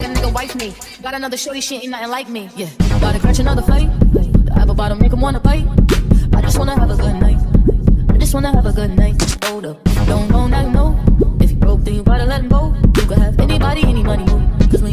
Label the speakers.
Speaker 1: nigga wife me. Got another shorty, she ain't nothing like me. Yeah, gotta catch another fight. The apple bottom make him wanna bite. I just wanna have a good night. I just wanna have a good night. Hold up, don't go now.